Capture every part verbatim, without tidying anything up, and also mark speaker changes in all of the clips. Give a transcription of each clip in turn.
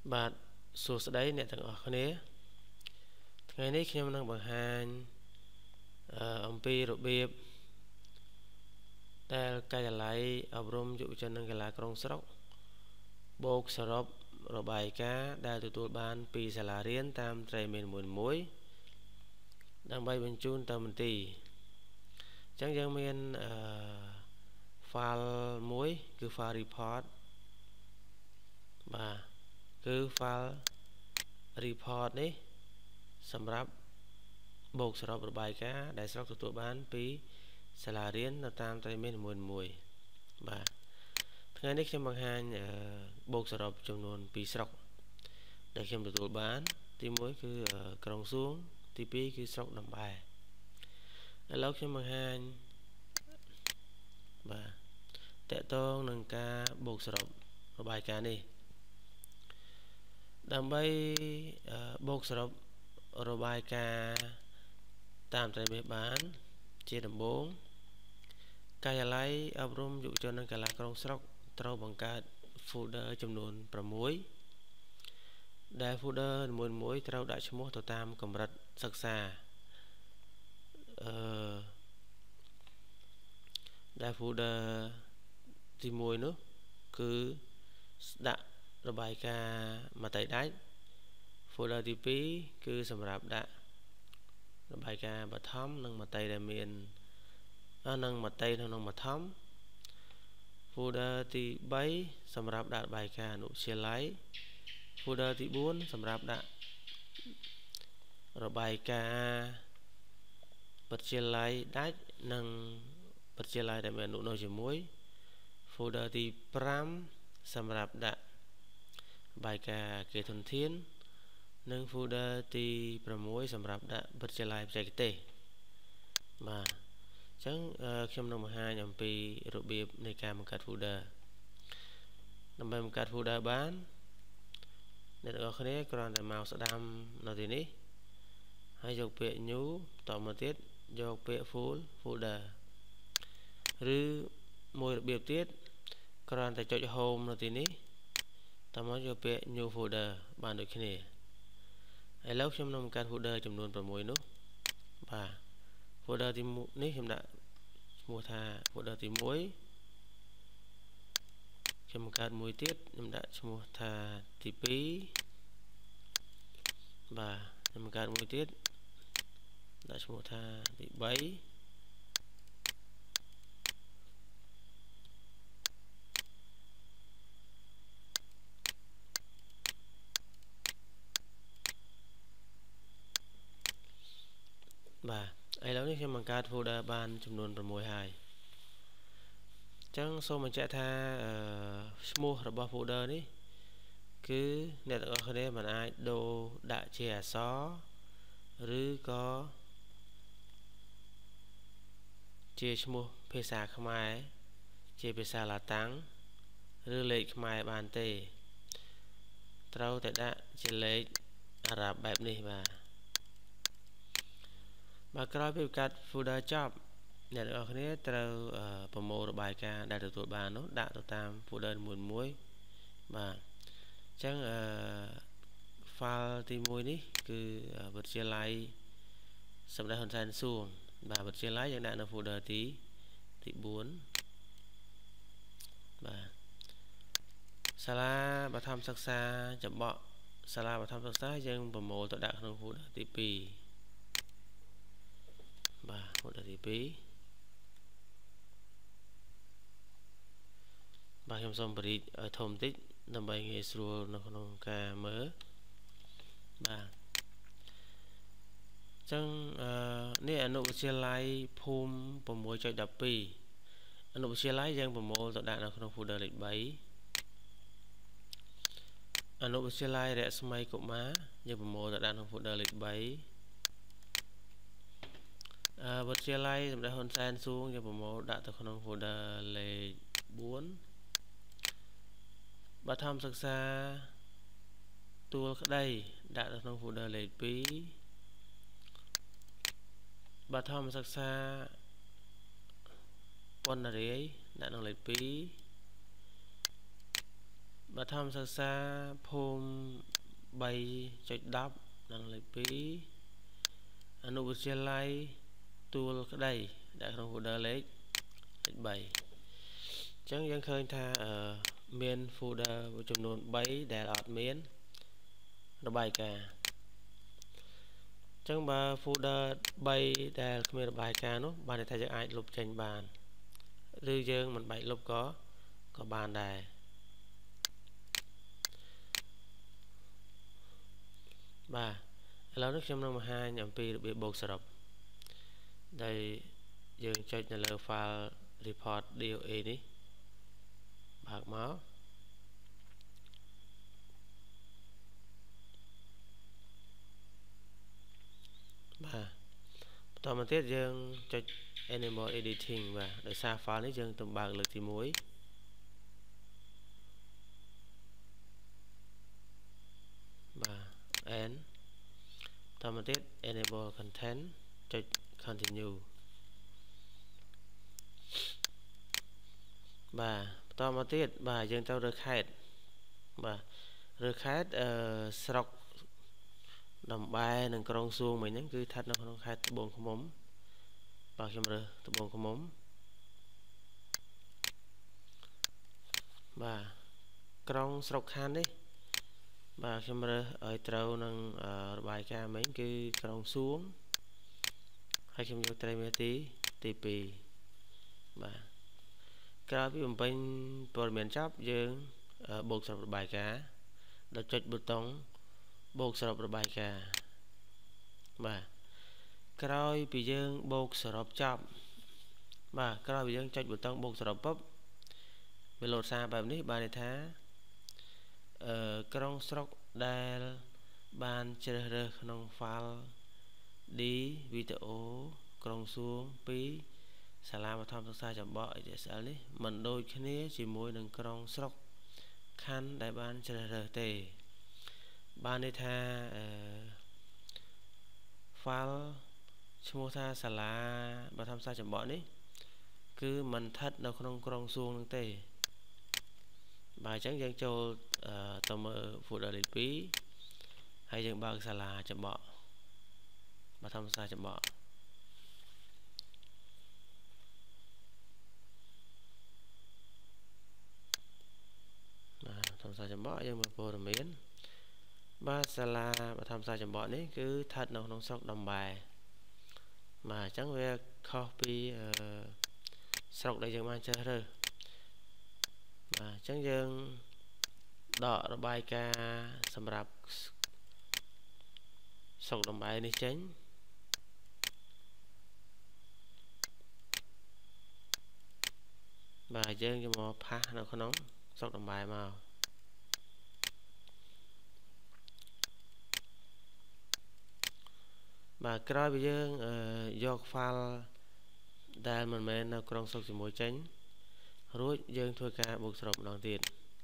Speaker 1: បាទសួស្តីអ្នកទាំងអស់គ្នាថ្ងៃនេះខ្ញុំនឹងបង្ហាញអំពីរបៀបដែលការិយាល័យអប់រំយុវជននិងកីឡាក្រុងស្រុកបូកសរុបរបាយការណ៍ដែលទទួលបានពីសាលារៀនតាមត្រីមេនីមួយៗដើម្បីបញ្ជូនទៅមន្ទីរអញ្ចឹងយើងមានអឺ file មួយគឺ file report បាទគឺ file report នេះសម្រាប់បូកសរុបរបាយការណ៍ដែលស្រុកទទួលបានពីសាលារៀននៅតាមត្រីមេនីមួយៗបាទថ្ងៃនេះខ្ញុំបង្ហាញបូកសរុបចំនួនពីរស្រុកដែលខ្ញុំទទួលបានទីមួយគឺក្រុងសួងទីពីរគឺស្រុកដំបែឥឡូវខ្ញុំបង្ហាញបាទតកតងនឹងការបូកសរុបរបាយការណ៍នេះដើម្បីបូកសរុបរបាយការណ៍តាមត្រីមេបានជាដំបូងការិយាល័យអប់រំយុវជននិងកីឡាក្រុងស្រុកត្រូវបង្កើត folder ចំនួន6ដែល folder នីមួយៗត្រូវដាក់ឈ្មោះទៅតាមកម្រិតសិក្សាអឺដែល folder ទីមួយនោះគឺដាក់របាយការណ៍មតិដាច់ folder ទីពីរគឺសម្រាប់ដាក់របាយការណ៍បឋមនិងមតិដែលមាននិងមតិក្នុងបឋម folder ទីបីសម្រាប់ដាក់របាយការណ៍អនុវិទ្យាល័យ folder ទីបួនសម្រាប់ដាក់របាយការណ៍វិទ្យាល័យដាច់និងវិទ្យាល័យដែលមានអនុនៅជាមួយ folder ទីប្រាំសម្រាប់ដាក់របាយការណ៍គេធនធាននិង folder ទីប្រាំមួយសម្រាប់ដាក់វិទ្យាល័យបច្ចេកទេសបាទអញ្ចឹងខ្ញុំនឹងបង្ហាញអំពីរបៀបនៃការបង្កើត folder ដើម្បីបង្កើត folder បានអ្នកទាំងអស់គ្នាគ្រាន់តែមកស្ដាំនៅទីនេះហើយយកពាក្យ new តមកទៀតយកពាក្យ full folder ឬមួយរបៀបទៀតគ្រាន់តែចុច home នៅទីនេះតមកយកពាក្យ new folder បានដូចគ្នាឥឡូវខ្ញុំនឹងបង្កើត folder ចំនួន6នោះបាទ folder ទីនេះខ្ញុំដាក់ឈ្មោះថា folder ទីមួយខ្ញុំបង្កើតមួយទៀតខ្ញុំដាក់ឈ្មោះថាទីពីរបាទខ្ញុំបង្កើតមួយទៀតដាក់ឈ្មោះថាទីបីបាទឥឡូវនេះខ្ញុំបង្កើត folder បានចំនួន6ហើយអញ្ចឹងសូមបញ្ជាក់ថាឈ្មោះរបស់ folder នេះគឺអ្នកទាំងអស់គ្នាមិនអាចដូរដាក់ជាអក្សរឬក៏ជាឈ្មោះភាសាខ្មែរជាភាសាឡាតាំងឬលេខខ្មែរបានទេត្រូវតែដាក់ជាលេខអារ៉ាប់បែបនេះបាទបាទក្រោយពីបង្កើត folder ចប់អ្នកទាំងអស់គ្នាត្រូវប្រមូលរបាយការណ៍ដែលទទួលបាននោះដាក់ទៅតាម folder មួយៗបាទអញ្ចឹងអឺ file ទីមួយនេះគឺវិទ្យាល័យសម្ដេចហ៊ុនសែនសួងបាទវិទ្យាល័យយើងដាក់នៅ folder ទីទីបួនបាទសាលាបឋមសិក្សាចំបក់សាលាបឋមសិក្សាយើងប្រមូលទៅដាក់ក្នុង folder ទីពីរបាទ folder ទីពីរបាទខ្ញុំសូមបរិយាឲ្យធំបន្តិចដើម្បីងាយស្រួលនៅក្នុងការមើលបាទអញ្ចឹងអឺនេះអនុវិទ្យាល័យភូមិ 6.ដប់ពីរ អនុវិទ្យាល័យយើងប្រមូលទៅដាក់នៅក្នុង folder លេខ3អនុវិទ្យាល័យរស្មីកុមារយើងប្រមូលទៅដាក់ក្នុង folder លេខ3អឺវិទ្យាល័យសម្ដេចហ៊ុនសែនសួងយើងប្រមូលដាក់ទៅក្នុង folder លេខ4បឋមសិក្សាទួលក្តីដាក់នៅក្នុង folder លេខ2បឋមសិក្សាពន្ធរាយដាក់ក្នុងលេខ2 bà thăm xa xa phôm bay chạy đắp năng lực bí anh ưu chia lai tool cái đây đã không folder lấy bảy chẳng dân khơi tha ở miền folder với jump nôn bảy để lọt miền nó bài cả chẳng bà folder bay để miền bài cả nó bàn để thay cho ai lục tranh bàn dư dương mình bảy lục có có bàn đài ba lâu nước trong năm hai nhằm pi bị bột sập đây dương cho nhà lơ file report điều e đi bạc máu ba tao mà tiết dương cho animal editing và để xa file lấy dương tầm bạc lực thì muối ba and tao mà tiết enable content cho continue bà tao mà tiết bà dương tao được khai bà được khai sọc đầm bay nâng con xuông mình những cứ thật nó không khai bồn không mống bao nhiêu rồi tập bồn không mống bà con sọc khan đấy bà khi mà ở trâu nâng bài ca mấy cứ con xuống hay khi vô trai tí tp bà cái ví dụ bên bờ miền chắp dương buộc sập bài cá đặt chốt button buộc sập bài cá bà cái bị dương buộc sập chắp bà cái bị dương chốt button buộc sập bắp bị lột xa bàiนี้bài này thá con sọc đài ban chơi rơ nông file đi video con xuống pí xà la mà thăm xa chậm bọi để xử lý mình đôi khi ní chỉ môi đừng con sọc khăn đại ban chơi rơ tề ban đây tha file mua tha xà la mà thăm xa chậm bọi ní cứ mình thắt đâu không con xuống tề bài trắng dân châu tầm phụ đời lịch phí hay dân bao xà la chậm bọ mà thăm xa chậm bọ thăm xa chậm bọ nhưng mà vô làm miến ba xà la mà thăm xa chậm bọ ní cứ thật nào không sóc đồng bài mà chẳng về copy sọc đây dân mang chơi rồi mà chẳng dân đọ bài ca sầm rạp sọc đồng bài này tránh bài dân cho một pha nó có nóng sọc đồng bài màu mà cái bây giờ do file đài mình men nó còn sọc chỉ mối tránh rồi dân thôi ca buộc sọc đồng tiền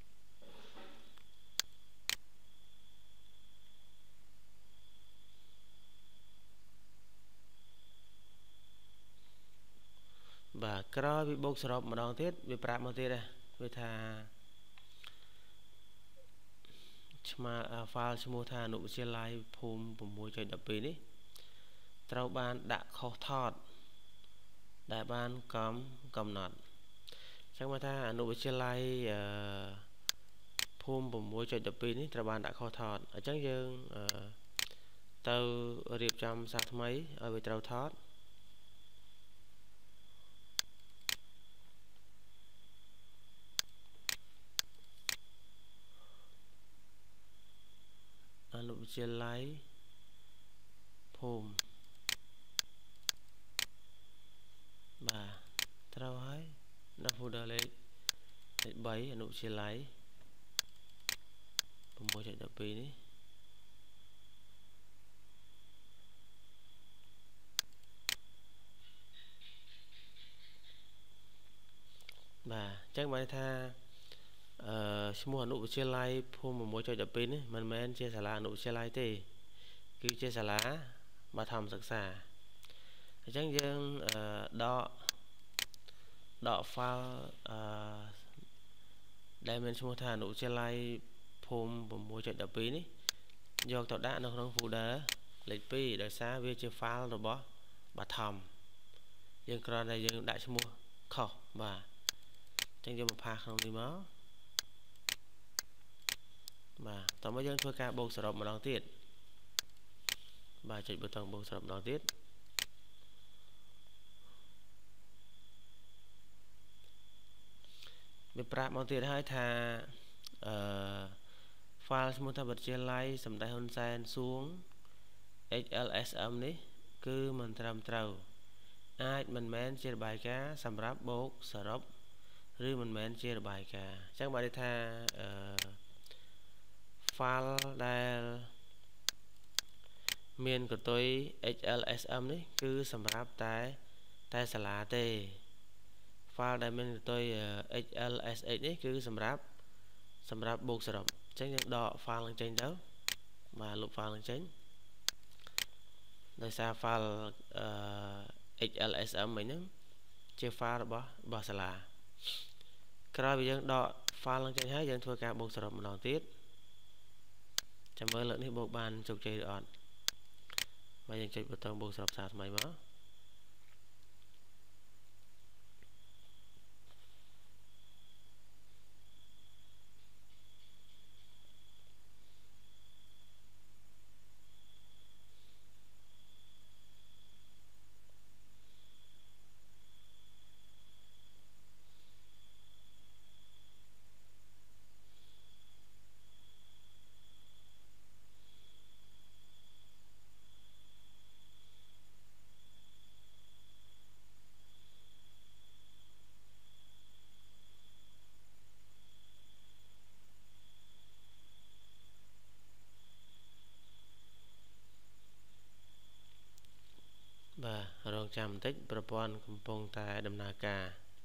Speaker 1: và cái bị bốc sọp mà đòn tiết bị prap một tiết đây với thà mà file mua thà nụ chia like phum của môi trời đập pin ấy trâu ban đã khó thọt đại ban cấm cầm nọt chẳng mà thà nụ chia like phum của môi trời đập pin ấy trâu ban đã khó thọt ở chẳng dương tàu riệp trăm sát mấy ở về trâu thọt nụ chia like phum bà trâu ấy nó phụ đỡ lấy bảy nụ chia like một trận đập pin ấy bà chắc mấy tha mua nụ chia like phum một mỗi trận đập pin ấy mình men chia sẻ là nụ chia like thì cứ chia sẻ lá mà thầm sặc sà chẳng dân đọ đọ file ដែលមានឈ្មោះថាអនុវិទ្យាល័យភូមិ 6.12 នេះយកទៅដាក់នៅក្នុង folder លេខ two ដោយសារវាជា file របស់បឋមយើងគ្រាន់តែយើងដាក់ឈ្មោះខុសបាទអញ្ចឹងយកមកផាសក្នុងនេះមកបាទតោះមកយើងធ្វើការបូកសរុបម្ដងទៀតបាទចុចប៊ូតុងបូកសរុបម្ដងទៀតវាប្រាប់មកទៀតហើយថាអឺ file ឈ្មោះថាវិទ្យាល័យសម្ដេចហ៊ុនសែនសួង เอ็กซ์ แอล เอส เอ็ม នេះគឺមិនត្រឹមត្រូវអាចមិនមែនជារបាយការណ៍សម្រាប់បូកសរុបឬមិនមែនជារបាយការណ៍អញ្ចឹងបានន័យថាអឺ file ដែលមានកតុយ เอ็กซ์ แอล เอส เอ็ม នេះគឺសម្រាប់តែតែសាលាទេ file ដែលមានកតុយ เอ็กซ์ แอล เอส เอ็กซ์ នេះគឺសម្រាប់សម្រាប់បូកសរុបអញ្ចឹងយើងដក file នឹងចេញទៅបាទលុប file នឹងចេញដោយសារ file អឺ เอ็กซ์ แอล เอส เอ็ม ហ្នឹងជា file របស់របស់សាលាក្រោយពីយើងដក file នឹងចេញហើយយើងធ្វើការបូកសរុបម្ដងទៀតចាំមើលលើកនេះបូកបានជោគជ័យឬអត់បាទយើងចុចប៊ូតុងបូកសរុបសារថ្មីមកបាទរងចាំបន្តិចប្រព័ន្ធកំពុងតែដំណើរការ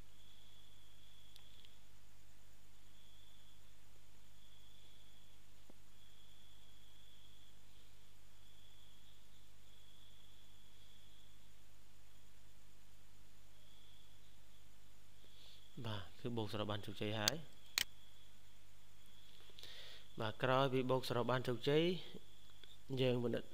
Speaker 1: បាទគឺបូកសរុបបានជោគជ័យហើយបាទក្រោយពីបូកសរុបបានជោគជ័យយើងពិនិត្យ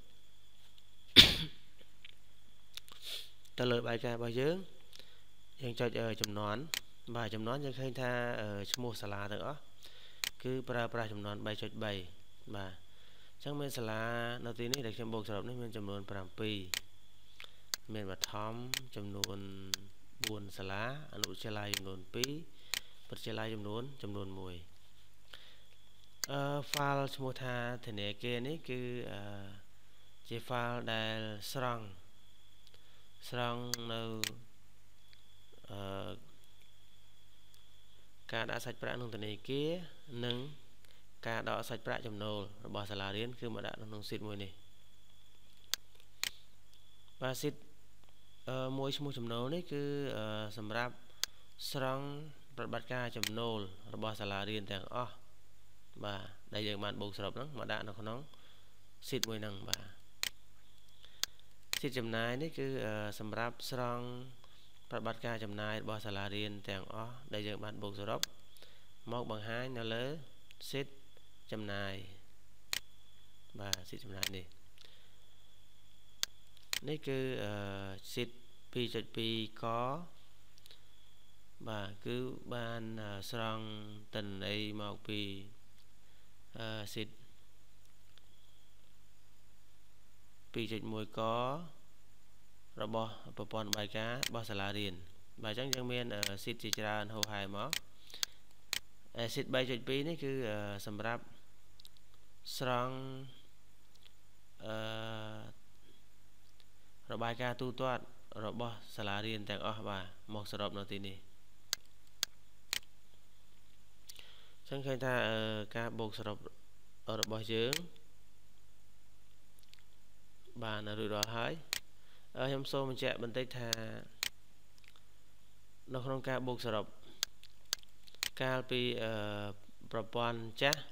Speaker 1: ទៅលើបាយការរបស់យើងយើងចុចចំនួនបាទចំនួនយើងឃើញថាឈ្មោះសាលាទាំងអស់គឺប្រើប្រាស់ចំនួន 3.3 បាទអញ្ចឹងមានសាលានៅទីនេះដែលខ្ញុំបូកសរុបនេះមានចំនួន 7 មានបឋមចំនួន 4 សាលាអនុវិទ្យាល័យចំនួន 2 វិទ្យាល័យចំនួនចំនួន 1អឺ file ឈ្មោះថាធនាគារនេះគឺជា file ដែលស្រង់ស្រង់នៅអឺការដាក់សាច់ប្រាក់ក្នុងធនាគារនិងការដកសាច់ប្រាក់ចំណូលរបស់សាលារៀនគឺមកដាក់ក្នុង sheet មួយនេះបាទ sheet អឺមួយឈ្មោះចំណូលនេះគឺសម្រាប់ស្រង់ប្រតិបត្តិការចំណូលរបស់សាលារៀនទាំងអស់បាទដែលយើងបានបូកសរុបហ្នឹងមកដាក់នៅក្នុង sheet មួយហ្នឹងបាទsheet ចំណាយនេះគឺសម្រាប់ស្រង់ប្រតិបត្តិការចំណាយរបស់សាលារៀនទាំងអស់ដែលយើងបានបូកសរុបមកបង្ហាញនៅលើ sheet ចំណាយបាទ sheet ចំណាយនេះនេះគឺ sheet 2.2 កបាទគឺបានស្រង់ទិន្នន័យមកពី sheet 2.1 ករបស់ប្រព័ន្ធបាយការរបស់សាលារៀនបាទអញ្ចឹងយើងមាន sheet ជាច្រើនហូរហែមក sheet 3.2 នេះគឺសម្រាប់ស្រង់អឺរបាយការណ៍ទូទាត់របស់សាលារៀនទាំងអស់បាទមកសរុបនៅទីនេះអញ្ចឹងឃើញថាការបូកសរុបរបស់យើងបានរួចរាល់ហើយខ្ញុំសូមបញ្ជាក់បន្តិចថានៅក្នុងការបូកសរុបកាលពីប្រព័ន្ធចាស់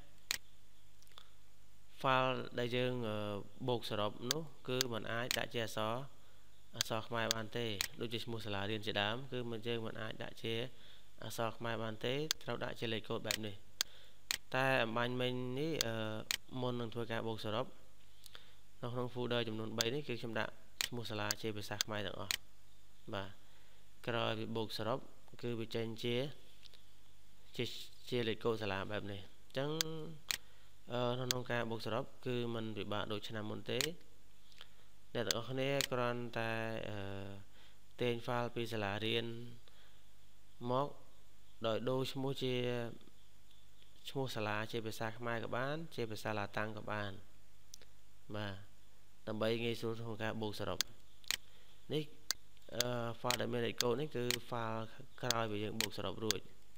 Speaker 1: file ដែលយើងបូកសរុបនោះគឺมันអាចដាក់ជាអក្សរអក្សរខ្មែរបានទេដូចជាឈ្មោះសាលារៀនជាដើមគឺមិនយើងមិនអាចដាក់ជាអក្សរខ្មែរបានទេត្រូវដាក់ជាលេខកូដបែបនេះតែអំបញ្ញមិញនេះមុននឹងធ្វើការបូកសរុបនៅក្នុង folder ចំនួន3នេះគឺខ្ញុំដាក់ឈ្មោះសាលាជាភាសាខ្មែរទាំងអស់បាទក្រោយពីបូកសរុបគឺវាចេញជាជាជាលេខកូដសាលាបែបនេះអញ្ចឹងនៅក្នុងការបូកសរុបគឺมันពិបាកដូចឆ្នាំមុនទេអ្នកទាំងអស់គ្នាគ្រាន់តែទាញ file ពីសាលារៀនមកដោយដូរឈ្មោះជាឈ្មោះសាលាជាភាសាខ្មែរក៏បានជាភាសាឡាតាំងក៏បានបាទដើម្បីងាយស្រួលក្នុងការបូកសរុបនេះ file ដែលមានលេខកូដនេះគឺ file ក្រោយពីយើងបូកសរុបរួច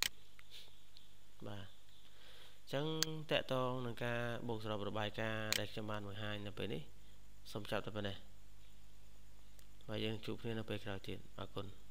Speaker 1: បាទអញ្ចឹងតកតងនឹងការបូកសរុបរបាយការណ៍ដែលខ្ញុំបានបង្ហាញនៅពេលនេះសូមចប់តែប៉ុណ្ណេះហើយយើងជួបគ្នានៅពេលក្រោយទៀតអរគុណ